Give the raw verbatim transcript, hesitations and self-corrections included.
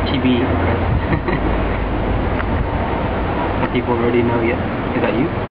T V. Some people already know yet. Is that you?